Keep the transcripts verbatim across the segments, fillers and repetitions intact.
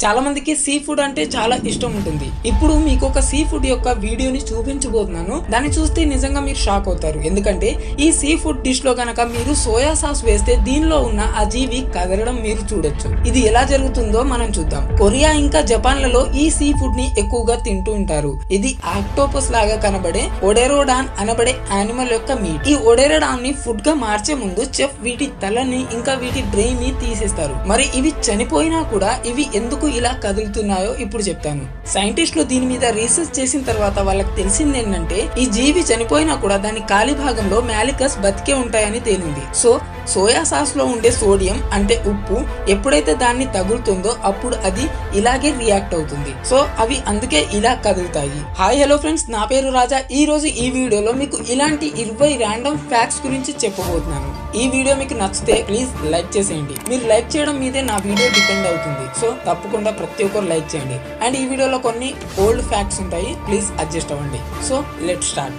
చాలా మందికి sea food అంటే చాలా ఇష్టం ఉంటుంది. ఇప్పుడు మీకు ఒక సీ ఫుడ్ యొక్క వీడియోని చూపించబోతున్నాను. దాన్ని చూస్తే నిజంగా మీరు షాక్ అవుతారు. ఎందుకంటే ఈ సీ ఫుడ్ డిష్ లో కనుక మీరు సోయా సాస్ వేస్తే దీనిలో ఉన్న ఆ జీవి కదలడం మీరు చూడొచ్చు. ఇది ఎలా జరుగుతుందో మనం చూద్దాం. కొరియా ఇంకా జపాన్ లలో ఈ సీ ఫుడ్ ని ఎక్కువగా తింటూ ఉంటారు. ఇది ఆక్టోపస్ లాగా కనబడే ఒడెరోడాన్ అనబడే యానిమల్ యొక్క మీట్. ఈ ఒడెరోడాన్ ని ఫుడ్ గా మార్చే ముందు చెఫ్ వీటి తలని ఇంకా వీటి బ్రెయిన్ ని తీసేస్తారు. మరి ఇవి చనిపోయినా కూడా ఇవి ఎందుకు ఇలా కదులుతున్నాయో ఇప్పుడు చెప్తాను. సైంటిస్టులు దీని మీద రీసెర్చ్ చేసిన తర్వాత వాళ్ళకి తెలిసింది ఏంటంటే ఈ జీవి చనిపోయినా కూడా దాని కాలి భాగంలో మ్యాలికస్ బతికే ఉంటాయని తేలింది. సో సోయా సాస్ లో ఉండే సోడియం అంటే ఉప్పు ఎప్పుడైతే దాన్ని తగులుతుందో అప్పుడు అది ఇలాగే రియాక్ట్ అవుతుంది. సో అవి అందుకే ఇలా కదులుతాయి. హాయ్ హలో ఫ్రెండ్స్, నా పేరు రాజా. ఈ రోజు ఈ వీడియోలో మీకు ఇలాంటి ఇరవై ర్యాండమ్ ఫ్యాక్ట్స్ గురించి చెప్పబోతున్నాను. ఈ వీడియో మీకు నచ్చితే ప్లీజ్ లైక్ చేసేయండి. మీరు లైక్ చేయడం మీదే నా వీడియో డిపెండ్ అవుతుంది. సో తప్పకుండా ప్రతి ఒక్కరు లైక్ చేయండి. అండ్ ఈ వీడియోలో కొన్ని ఓల్డ్ ఫ్యాక్ట్స్ ఉంటాయి, ప్లీజ్ అడ్జస్ట్ అవ్వండి. So let's start.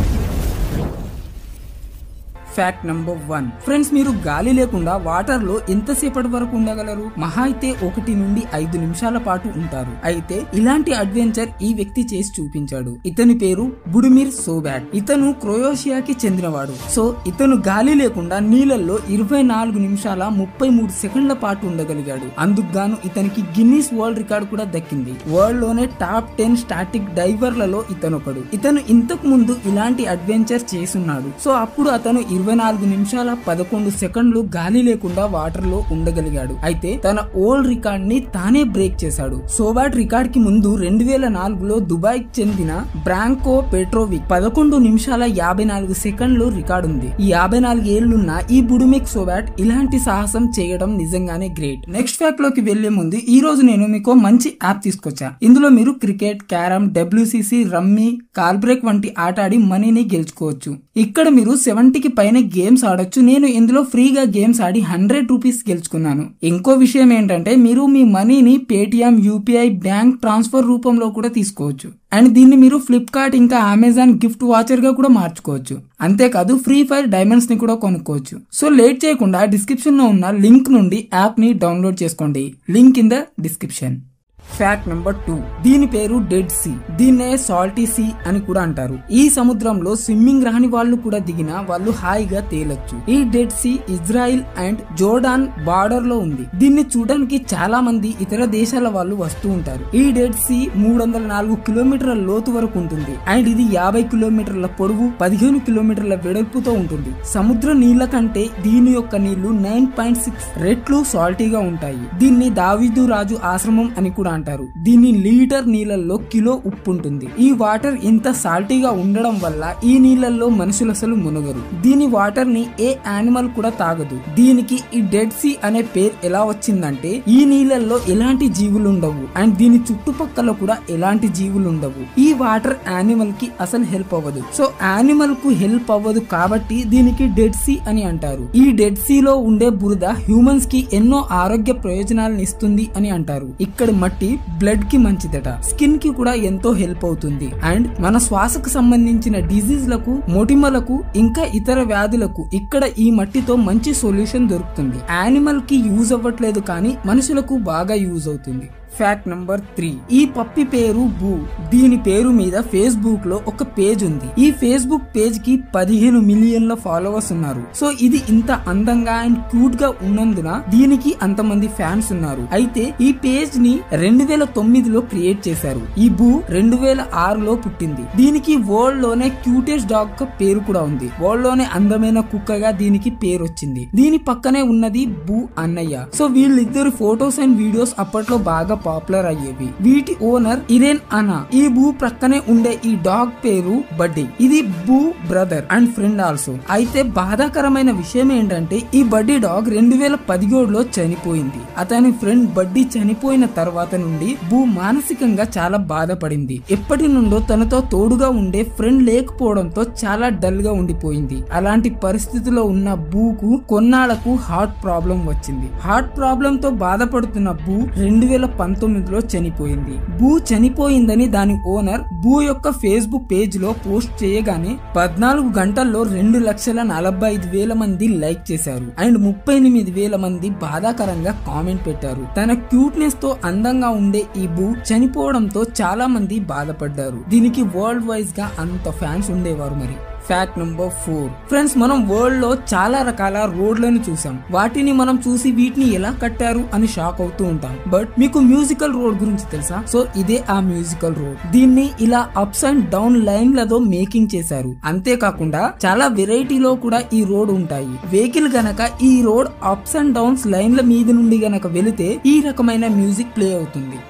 Fact number one. Friends, మీరు గాలి లేకుండా వాటర్ లో ఎంతసేపటి వరకు ఉండగలరు? మహా అయితే ఒకటి నుండి ఐదు నిమిషాల పాటు ఉంటారు. అయితే ఇలాంటి అడ్వెంచర్ ఈ వ్యక్తి చేసి చూపించాడు. ఇతని పేరు బుడిమిర్ సోబాట్. ఇతను క్రొయేషియాకి చెందినవాడు. సో ఇతను గాలి లేకుండా నీళ్ళల్లో ఇరవై నాలుగు నిమిషాల ముప్పై మూడు సెకండ్ల పాటు ఉండగలిగాడు. అందుకు గాను ఇతనికి గిన్నీస్ వరల్డ్ రికార్డ్ కూడా దక్కింది. వరల్డ్ లోనే టాప్ టెన్ స్టాటిక్ డైవర్లలో ఇతనొకడు. ఇతను ఇంతకు ముందు ఇలాంటి అడ్వెంచర్ చేసున్నాడు. సో అప్పుడు అతను ఇరవై నాలుగు నిమిషాల పదకొండు సెకండ్లు గాలి లేకుండా వాటర్ లో ఉండగలిగాడు. అయితే తన ఓల్డ్ రికార్డ్ ని తానే బ్రేక్ చేశాడు. సోబాట్ రికార్డ్ కి ముందు రెండు వేల నాలుగులో దుబాయ్ కి చెందిన బ్రాంకో పెట్రోవిక్ పదకొండు నిమిషాల యాభై నాలుగు సెకండ్లు రికార్డు ఉంది. ఈ యాభై నాలుగు ఏళ్లున్న ఈ బుడిమిర్ సోబాట్ ఇలాంటి సాహసం చేయడం నిజంగానే గ్రేట్. నెక్స్ట్ ఫ్యాక్ట్ లోకి వెళ్లే ముందు ఈ రోజు నేను మీకు మంచి యాప్ తీసుకొచ్చా. ఇందులో మీరు cricket, carrom, WCC, rummy, call break వంటి ఆట ఆడి మనీని గెలుచుకోవచ్చు. ఇక్కడ మీరు సెవెంటీకి పైన గేమ్స్ ఆడొచ్చు. నేను ఇందులో ఫ్రీగా గేమ్స్ ఆడి హండ్రెడ్ రూపీస్ గెలుచుకున్నాను. ఇంకో విషయం ఏంటంటే మీరు మీ మనీని పేటిఎం, యూపీఐ, బ్యాంక్ ట్రాన్స్ఫర్ రూపంలో కూడా తీసుకోవచ్చు. అండ్ దీన్ని మీరు ఫ్లిప్కార్ట్ ఇంకా అమెజాన్ గిఫ్ట్ వాచర్ గా కూడా మార్చుకోవచ్చు. అంతేకాదు ఫ్రీ ఫైర్ డైమండ్స్ ని కూడా కొనుక్కోవచ్చు. సో లేట్ చేయకుండా డిస్క్రిప్షన్ లో ఉన్న లింక్ నుండి యాప్ ని డౌన్లోడ్ చేసుకోండి. Link in the description. Fact number two. దీని పేరు డెడ్ సీ. దీన్నే సాల్టీ సీ అని కూడా అంటారు. ఈ సముద్రంలో స్విమ్మింగ్ రాని వాళ్ళు కూడా దిగినా వాళ్ళు హాయిగా తేలొచ్చు. ఈ Dead Sea Israel and Jordan border లో ఉంది. దీన్ని చూడడానికి చాలా మంది ఇతర దేశాల వాళ్ళు వస్తూ ఉంటారు. ఈ డెడ్ సీ మూడు వందల నాలుగు కిలోమీటర్ల లోతు వరకు ఉంటుంది. అండ్ ఇది యాభై కిలోమీటర్ల పొడవు, పదిహేను కిలోమీటర్ల వెడల్పుతో ఉంటుంది. సముద్ర నీళ్ల కంటే దీని యొక్క నీళ్లు నైన్ పాయింట్ సిక్స్ రెట్లు సాల్టీగా ఉంటాయి. దీన్ని దావీదు రాజు ఆశ్రమం అని కూడా అంటారు. దీని లీటర్ నీళ్ళల్లో కిలో ఉప్పు ఉంటుంది. ఈ వాటర్ ఇంత సాల్టీగా ఉండడం వల్ల ఈ నీళ్ళల్లో మనుషులు అసలు మునగరు. దీని వాటర్ ని ఏ యానిమల్ కూడా తాగదు. దీనికి ఈ డెడ్ సీ అనే పేరు ఎలా వచ్చిందంటే ఈ నీళ్ళల్లో ఎలాంటి జీవులు ఉండవు అండ్ దీని చుట్టుపక్కల కూడా ఎలాంటి జీవులు ఉండవు. ఈ వాటర్ యానిమల్ కి అసలు హెల్ప్ అవ్వదు. సో యానిమల్ కు హెల్ప్ అవ్వదు కాబట్టి దీనికి డెడ్ సీ అని అంటారు. ఈ డెడ్ సీ లో ఉండే బురద హ్యూమన్స్ కి ఎన్నో ఆరోగ్య ప్రయోజనాలను ఇస్తుంది అని అంటారు. ఇక్కడ మట్టి బ్లడ్ కి మంచిదట. స్కిన్ కి కూడా ఎంతో హెల్ప్ అవుతుంది. అండ్ మన శ్వాసకు సంబంధించిన డిజీజ్ లకు, మొటిమలకు ఇంకా ఇతర వ్యాధులకు ఇక్కడ ఈ మట్టితో మంచి సొల్యూషన్ దొరుకుతుంది. యానిమల్ కి యూజ్ అవ్వట్లేదు కానీ మనుషులకు బాగా యూజ్ అవుతుంది. Fact number three. ఈ పప్పి పేరు బూ. దీని పేరు మీద ఫేస్బుక్ లో ఒక పేజ్ ఉంది. ఈ ఫేస్బుక్ పేజ్ కి పదిహేను మిలియన్ల ఫాలోవర్స్ ఉన్నారు. సో ఇది ఇంత అందంగా అండ్ క్యూట్ గా ఉన్నందున దీనికి అంతమంది ఫ్యాన్స్ ఉన్నారు. అయితే ఈ పేజ్ ని రెండు వేల తొమ్మిదిలో క్రియేట్ చేశారు. ఈ బూ రెండు వేల ఆరులో పుట్టింది. దీనికి వరల్డ్ లోనే క్యూటెస్ట్ డాగ్ గా పేరు కూడా ఉంది. వరల్డ్ లోనే అందమైన కుక్కగా దీనికి పేరు వచ్చింది. దీని పక్కనే ఉన్నది బూ అన్నయ్య. సో వీళ్ళిద్దరు ఫోటోస్ అండ్ వీడియోస్ అప్పట్లో బాగా పాపులర్ అయ్యేవి. వీటి ఓనర్ ఇరేన్ అనా. ఈ బూ ప్రక్కనే ఉండే ఈ డాగ్ పేరు బడ్డీ. ఇది బూ బ్రదర్ అండ్ ఫ్రెండ్ ఆల్సో. అయితే బాధాకరమైన విషయం ఏంటంటే ఈ బడ్డీ డాగ్ రెండు వేల పదిహేడులో చనిపోయింది. అతని ఫ్రెండ్ బడ్డీ చనిపోయిన తర్వాత నుండి బూ మానసికంగా చాలా బాధపడింది. ఎప్పటి నుండో తనతో తోడుగా ఉండే ఫ్రెండ్ లేకపోవడంతో చాలా డల్ గా ఉండిపోయింది. అలాంటి పరిస్థితిలో ఉన్న బూకు కొన్నాళ్లకు హార్ట్ ప్రాబ్లం వచ్చింది. హార్ట్ ప్రాబ్లం తో బాధపడుతున్న బూ రెండు వేల పంతొమ్మిదిలో చనిపోయింది. బూ చనిపోయిందని దాని ఓనర్ బూ యొక్క ఫేస్బుక్ పేజ్ లో పోస్ట్ చేయగానే పద్నాలుగు గంటల్లో రెండు లక్షల నలభై ఐదు వేల మంది లైక్ చేశారు అండ్ ముప్పై ఎనిమిది వేల మంది బాధాకరంగా కామెంట్ పెట్టారు. తన క్యూట్నెస్ తో అందంగా ఉండే ఈ బూ చనిపోవడంతో చాలా మంది బాధపడ్డారు. దీనికి వరల్డ్ వైజ్ గా అంత ఫ్యాన్స్ ఉండేవారు. మరి ఫ్యాక్ట్ నంబర్ ఫోర్. ఫ్రెండ్స్, మనం వరల్డ్ లో చాలా రకాల రోడ్లను చూసాం. వాటిని మనం చూసి వీటిని ఎలా కట్టారు అని షాక్ అవుతూ ఉంటాం. బట్ మీకు మ్యూజికల్ రోడ్ గురించి తెలుసా? సో ఇదే ఆ మ్యూజికల్ రోడ్. దీన్ని ఇలా అప్స్ అండ్ డౌన్ లైన్లతో మేకింగ్ చేశారు. అంతేకాకుండా చాలా వెరైటీలో కూడా ఈ రోడ్ ఉంటాయి. వెహికల్ గనక ఈ రోడ్ అప్స్ అండ్ డౌన్స్ లైన్ల మీద నుండి గనక వెళితే ఈ రకమైన మ్యూజిక్ ప్లే అవుతుంది.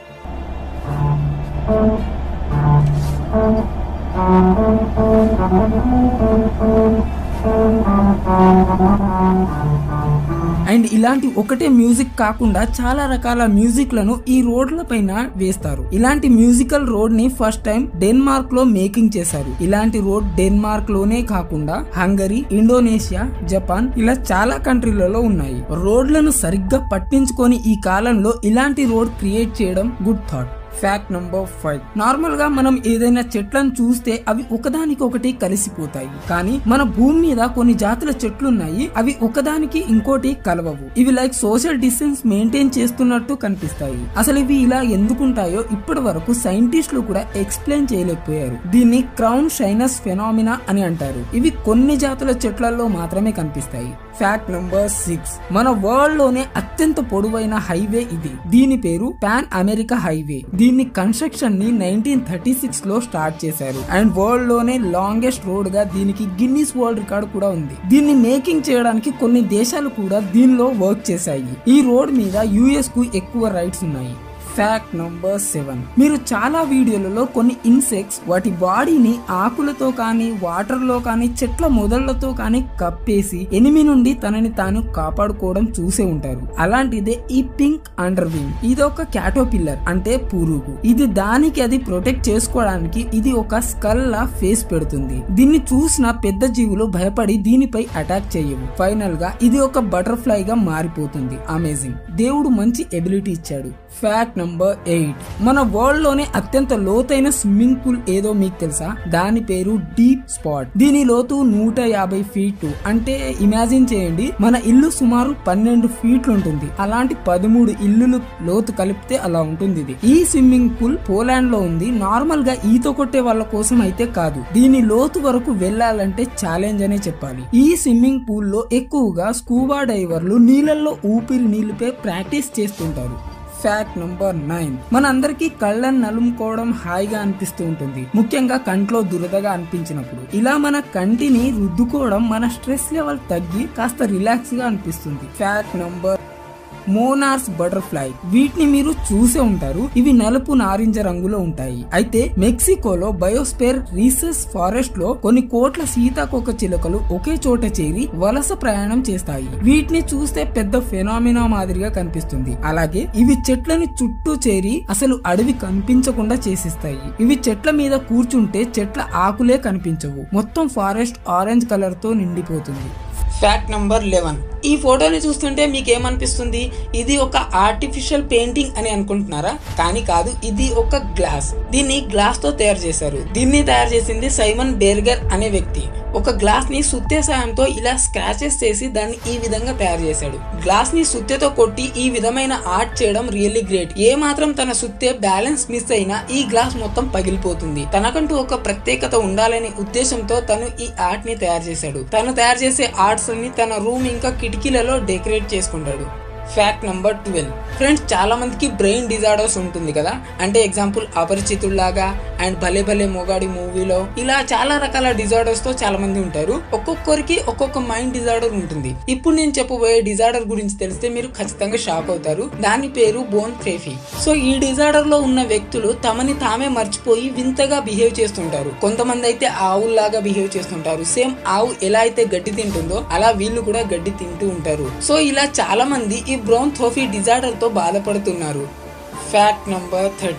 అండ్ ఇలాంటి ఒకటే మ్యూజిక్ కాకుండా చాలా రకాల మ్యూజిక్ లను ఈ రోడ్ల పైన వేస్తారు. ఇలాంటి మ్యూజికల్ రోడ్ ని ఫస్ట్ టైం డెన్మార్క్ లో మేకింగ్ చేశారు. ఇలాంటి రోడ్ డెన్మార్క్ లోనే కాకుండా హంగరీ, ఇండోనేషియా, జపాన్ ఇలా చాలా కంట్రీలలో ఉన్నాయి. రోడ్లను సరిగ్గా పట్టించుకొని ఈ కాలంలో ఇలాంటి రోడ్ క్రియేట్ చేయడం good thought. Fact number five. Normal గా మనం ఏదైనా చెట్లను చూస్తే అవి ఒకదానికొకటి కలిసిపోతాయి. కానీ మన భూమి మీద కొన్ని జాతుల చెట్లున్నాయి, అవి ఒకదానికి ఇంకోటి కలవవు. ఇవి లైక్ సోషల్ డిస్టెన్స్ మెయింటైన్ చేస్తున్నట్టు కనిపిస్తాయి. అసలు ఇవి ఇలా ఎందుకుంటాయో ఇప్పటి వరకు సైంటిస్టులు కూడా ఎక్స్ప్లెయిన్ చేయలేకపోయారు. దీన్ని క్రౌన్ షైనస్ ఫెనామినా అని అంటారు. ఇవి కొన్ని జాతుల చెట్లలో మాత్రమే కనిపిస్తాయి. Fact number six. మన వరల్డ్ లోనే అత్యంత పొడవైన హైవే ఇది. దీని పేరు పాన్ అమెరికా హైవే. దీన్ని కన్స్ట్రక్షన్ ని నైన్టీన్ థర్టీ సిక్స్ లో స్టార్ట్ చేశారు అండ్ వరల్డ్ లోనే లాంగెస్ట్ రోడ్ గా దీనికి గిన్నిస్ వరల్డ్ రికార్డ్ కూడా ఉంది. దీన్ని మేకింగ్ చేయడానికి కొన్ని దేశాలు కూడా దీనిలో వర్క్ చేశాయి. ఈ రోడ్ మీద యుఎస్ కు ఎక్కువ రైట్స్ ఉన్నాయి. Fact number seven. మీరు చాలా వీడియోలలో కొన్ని ఇన్సెక్ట్స్ వాటి బాడీని ఆకులతో కానీ వాటర్ లో కానీ చెట్ల మొదళ్లతో కానీ కప్పేసి ఎనిమి నుండి తనని తాను కాపాడుకోవడం చూసే ఉంటారు. అలాంటిదే ఈ పింక్ అండర్ వింగ్. ఇది ఒక క్యాటోపిల్లర్ అంటే పురుగు. ఇది దానికి అది ప్రొటెక్ట్ చేసుకోవడానికి ఇది ఒక స్కల్ లా ఫేస్ పెడుతుంది. దీన్ని చూసిన పెద్ద జీవులు భయపడి దీనిపై అటాక్ చేయవు. ఫైనల్ గా ఇది ఒక బటర్ఫ్లై గా మారిపోతుంది. అమేజింగ్. దేవుడు మంచి ఎబిలిటీ ఇచ్చాడు. Fact number eight. మన వరల్డ్ లోనే అత్యంత లోతైన స్విమ్మింగ్ పూల్ ఏదో మీకు తెలుసా? దాని పేరు డీప్ స్పాట్. దీని లోతు నూట యాభై ఫీట్లు. అంటే ఇమాజిన్ చేయండి, మన ఇల్లు సుమారు పన్నెండు ఫీట్లు ఉంటుంది. అలాంటి పదమూడు ఇల్లులు లోతు కలిపితే అలా ఉంటుంది ఇది. ఈ స్విమ్మింగ్ పూల్ పోలాండ్ లో ఉంది. నార్మల్ గా ఈత కొట్టే వాళ్ళ కోసం అయితే కాదు. దీని లోతు వరకు వెళ్లాలంటే ఛాలెంజ్ అనే చెప్పాలి. ఈ స్విమ్మింగ్ పూల్ లో ఎక్కువగా స్కూబా డైవర్లు నీళ్ళల్లో ఊపిరి నిలిపే ప్రాక్టీస్ చేస్తుంటారు. Fact number nine. మన అందరికి కళ్ళని నలుముకోవడం హాయిగా అనిపిస్తూ ఉంటుంది, ముఖ్యంగా కంట్లో దురదగా అనిపించినప్పుడు. ఇలా మన కంటిని రుద్దుకోవడం మన స్ట్రెస్ లెవెల్ తగ్గి కాస్త రిలాక్స్ గా అనిపిస్తుంది. Fact number monarch butterfly. వీటిని మీరు చూసే ఉంటారు. ఇవి నలుపు నారింజ రంగులో ఉంటాయి. అయితే మెక్సికోలో బయోస్పేర్ రీసెర్చ్ ఫారెస్ట్ లో కొన్ని కోట్ల సీతాకోక చిలుకలు ఒకే చోట చేరి వలస ప్రయాణం చేస్తాయి. వీటిని చూస్తే పెద్ద ఫెనామినా మాదిరిగా కనిపిస్తుంది. అలాగే ఇవి చెట్లని చుట్టూ చేరి అసలు అడవి కనిపించకుండా చేసిస్తాయి. ఇవి చెట్ల మీద కూర్చుంటే చెట్ల ఆకులే కనిపించవు. మొత్తం ఫారెస్ట్ ఆరెంజ్ కలర్ తో నిండిపోతుంది. Fact number eleven. ఈ ఫోటోని చూస్తుంటే మీకు ఏమనిపిస్తుంది? ఇది ఒక ఆర్టిఫిషియల్ పెయింటింగ్ అని అనుకుంటున్నారా? కానీ కాదు, ఇది ఒక గ్లాస్. దీన్ని గ్లాస్ తో తయారు చేశారు. దీన్ని తయారు చేసింది సైమన్ బెర్గర్ అనే వ్యక్తి. ఒక గ్లాస్ ని సుత్తె సాయంతో ఇలా స్క్రాచెస్ చేసి దాన్ని ఈ విధంగా తయారు చేశాడు. గ్లాస్ ని సుత్తెతో కొట్టి ఈ విధమైన ఆర్ట్ చేయడం రియల్లీ గ్రేట్. ఏ మాత్రం తన సుత్తె బ్యాలెన్స్ మిస్ అయినా ఈ గ్లాస్ మొత్తం పగిలిపోతుంది. తనకంటూ ఒక ప్రత్యేకత ఉండాలనే ఉద్దేశంతో తను ఈ ఆర్ట్ ని తయారు చేశాడు. తను తయారు చేసే ఆర్ట్స్ ని తన రూమ్ ఇంకా కిటికీలలో డెకరేట్ చేసుకుంటాడు. Fact number twelve. ఫ్రెండ్స్, చాలా మందికి బ్రెయిన్ డిజార్డర్స్ ఉంటుంది కదా. అంటే ఎగ్జాంపుల్ అపరిచితుల్లాగా అండ్ భలే భలే మొగాడి మూవీలో ఇలా చాలా రకాల డిజార్డర్స్ తో చాలా మంది ఉంటారు. ఒక్కొక్కరికి ఒక్కొక్క మైండ్ డిజార్డర్ ఉంటుంది. ఇప్పుడు నేను చెప్పబోయే డిజార్డర్ గురించి తెలిస్తే మీరు ఖచ్చితంగా షాక్ అవుతారు. దాని పేరు బోన్ థెరపీ. సో ఈ డిజార్డర్ లో ఉన్న వ్యక్తులు తమని తామే మర్చిపోయి వింతగా బిహేవ్ చేస్తుంటారు. కొంతమంది అయితే ఆవుల్లాగా బిహేవ్ చేస్తుంటారు. సేమ్ ఆవు ఎలా అయితే గడ్డి తింటుందో అలా వీళ్ళు కూడా గడ్డి తింటూ ఉంటారు. సో ఇలా చాలా మంది ఈ బ్రౌన్ థోఫీ డిజార్డర్ తో బాధపడుతున్నారు. Fact number thirteen.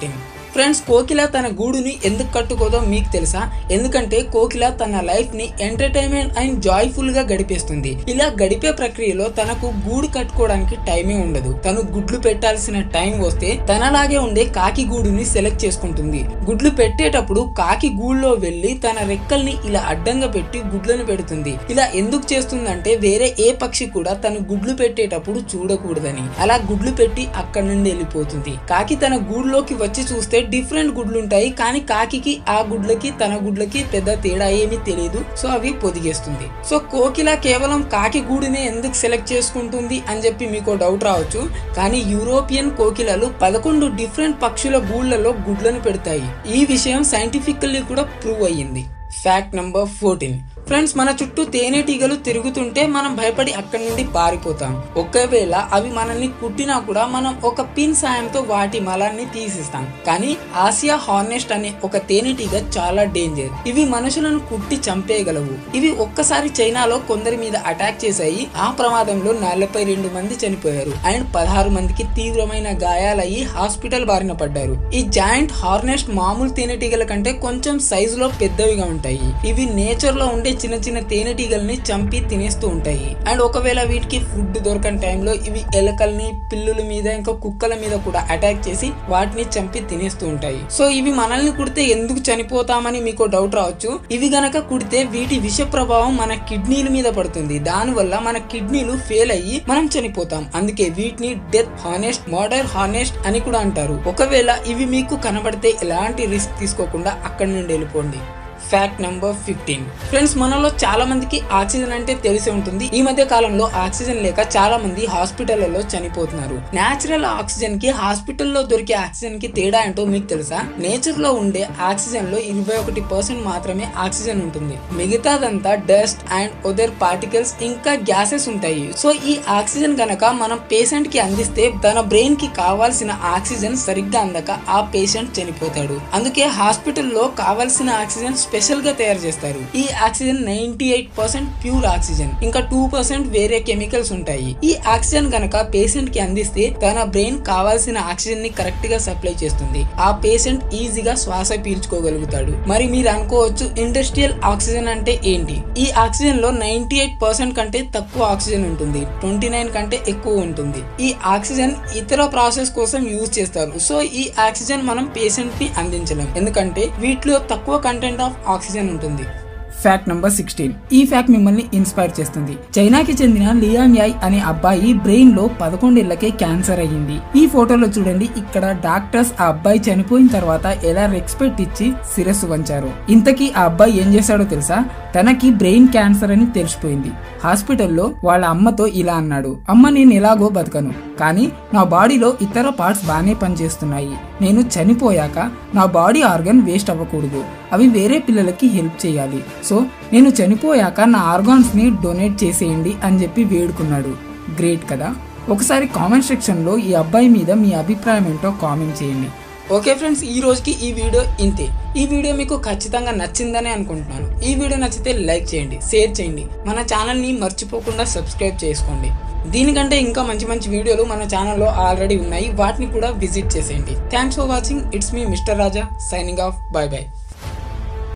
ఫ్రెండ్స్, కోకిల తన గూడుని ఎందుకు కట్టుకోదో మీకు తెలుసా? ఎందుకంటే కోకిల తన లైఫ్ ని ఎంటర్టైన్మెంట్ అండ్ జాయ్ఫుల్ గా గడిపేస్తుంది. ఇలా గడిపే ప్రక్రియలో తనకు గూడు కట్టుకోవడానికి టైమే ఉండదు. తను గుడ్లు పెట్టాల్సిన టైం వస్తే తనలాగే ఉండే కాకి గూడుని సెలెక్ట్ చేసుకుంటుంది. గుడ్లు పెట్టేటప్పుడు కాకి గూడులో వెళ్లి తన రెక్కల్ని ఇలా అడ్డంగా పెట్టి గుడ్లను పెడుతుంది. ఇలా ఎందుకు చేస్తుందంటే వేరే ఏ పక్షి కూడా తను గుడ్లు పెట్టేటప్పుడు చూడకూడదని. అలా గుడ్లు పెట్టి అక్కడి నుండి వెళ్ళిపోతుంది. కాకి తన గూడులోకి వచ్చి చూస్తే డిఫరెంట్ గుడ్లు ఉంటాయి, కానీ కాకి ఆ గుడ్లకి తన గుడ్లకి పెద్ద తేడా ఏమీ తెలియదు. సో అవి పొదిగేస్తుంది. సో కోకిల కేవలం కాకి గూడునే ఎందుకు సెలెక్ట్ చేసుకుంటుంది అని చెప్పి మీకు డౌట్ రావచ్చు. కానీ యూరోపియన్ కోకిలలు పదకొండు డిఫరెంట్ పక్షుల గూళ్లలో గుడ్లను పెడతాయి. ఈ విషయం సైంటిఫికల్లీ కూడా ప్రూవ్ అయ్యింది. Fact number fourteen. ఫ్రెండ్స్, మన చుట్టూ తేనెటీగలు తిరుగుతుంటే మనం భయపడి అక్కడి నుండి పారిపోతాం. ఒకవేళ అవి మనల్ని కుట్టినా కూడా మనం ఒక పిన్ సాయంతో వాటి మలాన్ని తీసిస్తాం. కానీ ఆసియా హార్నెస్ట్ అనే ఒక తేనెటీగ చాలా డేంజర్. ఇవి మనుషులను కుట్టి చంపేయగలవు. ఇవి ఒక్కసారి చైనాలో కొందరి మీద అటాక్ చేశాయి. ఆ ప్రమాదంలో నలభై రెండు మంది చనిపోయారు అండ్ పదహారు మందికి తీవ్రమైన గాయాలయ్యి హాస్పిటల్ బారిన పడ్డారు. ఈ జాయింట్ హార్నెస్ట్ మామూలు తేనెటీగల కంటే కొంచెం సైజులో పెద్దవిగా ఉంటాయి. ఇవి నేచర్ లో ఉండే చిన్న చిన్న తేనెటీగల్ని చంపి తినేస్తూ ఉంటాయి. అండ్ ఒకవేళ వీటికి ఫుడ్ దొరకని టైంలో ఇవి ఎలకల్ని, పిల్లుల మీద, ఇంకా కుక్కల మీద కూడా అటాక్ చేసి వాటిని చంపి తినేస్తూ ఉంటాయి. సో ఇవి మనల్ని కుడితే ఎందుకు చనిపోతామని మీకు డౌట్ రావచ్చు. ఇవి గనక కుడితే వీటి విష ప్రభావం మన కిడ్నీల మీద పడుతుంది. దాని వల్ల మన కిడ్నీలు ఫెయిల్ అయ్యి మనం చనిపోతాం. అందుకే వీటిని డెత్ హార్నెస్ట్, మర్డర్ హార్నెస్ట్ అని కూడా అంటారు. ఒకవేళ ఇవి మీకు కనబడితే ఎలాంటి రిస్క్ తీసుకోకుండా అక్కడి నుండి వెళ్ళిపోండి. Fact number fifteen. ఫ్రెండ్స్, మనలో చాలా మందికి ఆక్సిజన్ అంటే తెలిసి ఉంటుంది. ఈ మధ్య కాలంలో ఆక్సిజన్ లేక చాలా మంది హాస్పిటళ్లలో చనిపోతున్నారు. నేచురల్ ఆక్సిజన్ కి హాస్పిటల్లో దొరికే ఆక్సిజన్ కి తేడా ఏంటో మీకు తెలుసా? నేచర్ లో ఉండే ఆక్సిజన్ లో ఇరవై ఒకటి పర్సెంట్ మాత్రమే ఆక్సిజన్ ఉంటుంది. మిగతాదంతా డస్ట్ అండ్ అదర్ పార్టికల్స్ ఇంకా గ్యాసెస్ ఉంటాయి. సో ఈ ఆక్సిజన్ గనక మనం పేషెంట్ కి అందిస్తే తన బ్రెయిన్ కి కావాల్సిన ఆక్సిజన్ సరిగ్గా అందక ఆ పేషెంట్ చనిపోతాడు. అందుకే హాస్పిటల్లో కావాల్సిన ఆక్సిజన్ స్పెషల్ గా తయారు చేస్తారు. ఈ oxygen ninety eight percent pure oxygen, ఇంకా టూ పర్సెంట్ వేరే కెమికల్స్ ఉంటాయి. ఈ ఆక్సిజన్ గనక పేషెంట్ కి అందిస్తే తన బ్రెయిన్ కావాల్సిన ఆక్సిజన్ ని కరెక్ట్ గా సప్లై చేస్తుంది. ఆ పేషెంట్ ఈజీగా శ్వాస పీల్చుకోగలుగుతాడు. మరి మీరు అనుకోవచ్చు, ఇండస్ట్రియల్ ఆక్సిజన్ అంటే ఏంటి? ఈ ఆక్సిజన్ లో నైన్టీ ఎయిట్ పర్సెంట్ కంటే తక్కువ ఆక్సిజన్ ఉంటుంది, ట్వంటీ నైన్ కంటే ఎక్కువ ఉంటుంది. ఈ ఆక్సిజన్ ఇతర ప్రాసెస్ కోసం యూజ్ చేస్తారు. సో ఈ ఆక్సిజన్ మనం పేషెంట్ ని అందించలేం, ఎందుకంటే వీటిలో తక్కువ కంటెంట్ ఆఫ్ ఆక్సిజన్ ఉంటుంది. Fact number sixteen. ఈ ఫ్యాక్ట్ మిమ్మల్ని ఇన్స్పైర్ చేస్తుంది. చైనాకి చెందిన లియాంగ్ యాయ్ అనే అబ్బాయి బ్రెయిన్ లో పదకొండేళ్లకే క్యాన్సర్ అయ్యింది. ఈ ఫోటోలో చూడండి, ఇక్కడ డాక్టర్స్ ఆ అబ్బాయి చనిపోయిన తర్వాత ఎలా రెస్పెక్ట్ ఇచ్చి శిరస్సు వంచారు. ఇంతకీ ఆ అబ్బాయి ఏం చేశాడో తెలుసా? తనకి బ్రెయిన్ క్యాన్సర్ అని తెలిసిపోయింది. హాస్పిటల్లో వాళ్ళ అమ్మతో ఇలా అన్నాడు, అమ్మ నేను ఎలాగో బతకను, కానీ నా బాడీలో ఇతర పార్ట్స్ బాగానే పనిచేస్తున్నాయి. నేను చనిపోయాక నా బాడీ ఆర్గన్ వేస్ట్ అవ్వకూడదు, అవి వేరే పిల్లలకి హెల్ప్ చేయాలి. సో నేను చనిపోయాక నా ఆర్గాన్స్ ని డొనేట్ చేసేయండి అని చెప్పి వేడుకున్నాడు. గ్రేట్ కదా? ఒకసారి కామెంట్ సెక్షన్ లో ఈ అబ్బాయి మీద మీ అభిప్రాయం ఏంటో కామెంట్ చేయండి. ఓకే ఫ్రెండ్స్, ఈ రోజుకి ఈ వీడియో ఇంతే. ఈ వీడియో మీకు ఖచ్చితంగా నచ్చిందని అనుకుంటున్నాను. ఈ వీడియో నచ్చితే లైక్ చేయండి, షేర్ చేయండి, మన ఛానల్ని మర్చిపోకుండా సబ్స్క్రైబ్ చేసుకోండి. దీనికంటే ఇంకా మంచి మంచి వీడియోలు మన ఛానల్లో ఆల్రెడీ ఉన్నాయి, వాటిని కూడా విజిట్ చేసేయండి. Thanks for watching. It's me mister Raja signing off. Bye by.